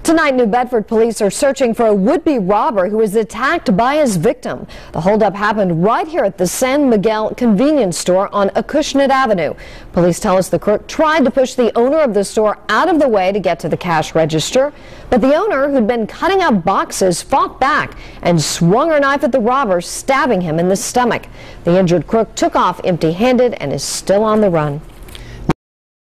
Tonight, New Bedford police are searching for a would-be robber who was attacked by his victim. The holdup happened right here at the San Miguel convenience store on Acushnet Avenue. Police tell us the crook tried to push the owner of the store out of the way to get to the cash register, but the owner, who'd been cutting out boxes, fought back and swung her knife at the robber, stabbing him in the stomach. The injured crook took off empty-handed and is still on the run.